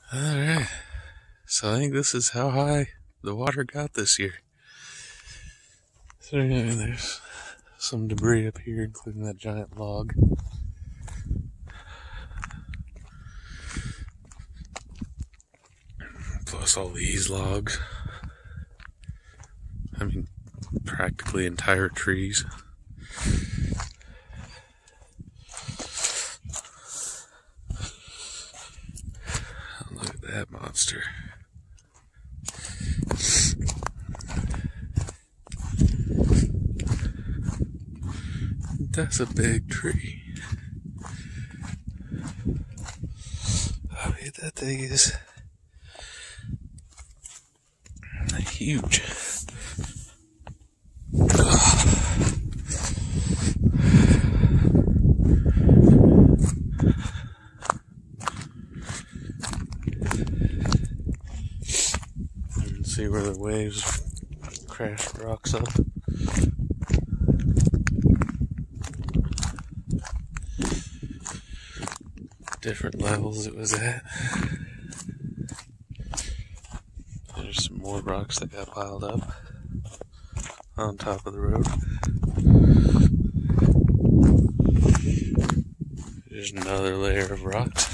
Alright, so I think this is how high the water got this year. So there's some debris up here, including that giant log. Plus all these logs. I mean, practically entire trees. Look at that monster. That's a big tree. How big that thing is. Huge. See where the waves crash rocks up. Different levels it was at. There's some more rocks that got piled up on top of the road. There's another layer of rocks.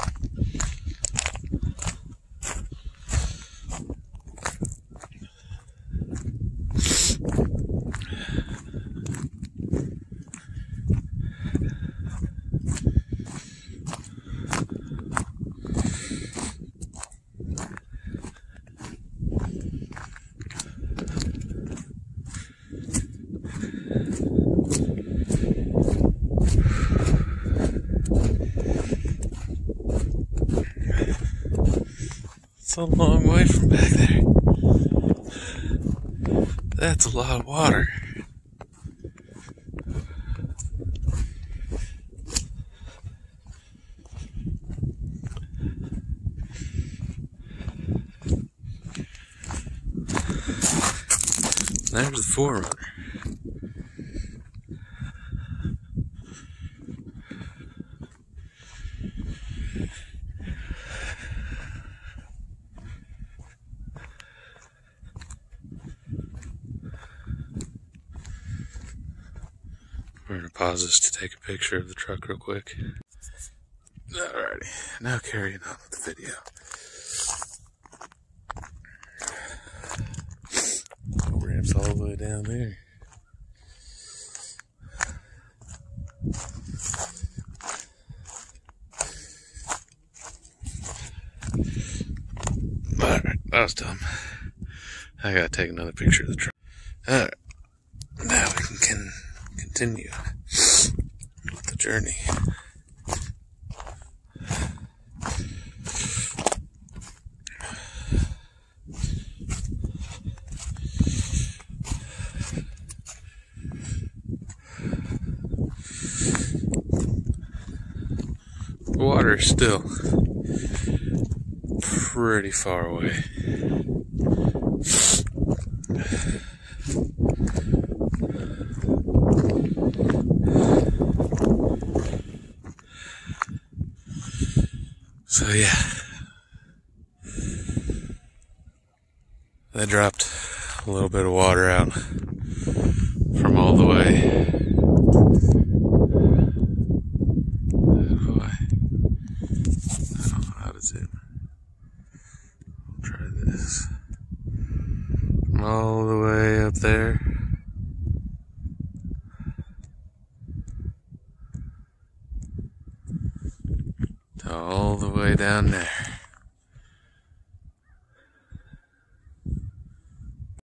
It's a long way from back there. That's a lot of water. There's the forerunner. We're going to pause this to take a picture of the truck real quick. Alrighty, now carrying on with the video. Ramps all the way down there. Alright, that was dumb. I gotta take another picture of the truck. Alright, now we can continue with the journey. Water is still pretty far away. So yeah, they dropped a little bit of water out from all the way. Try this. From all the way up there to all the way down there.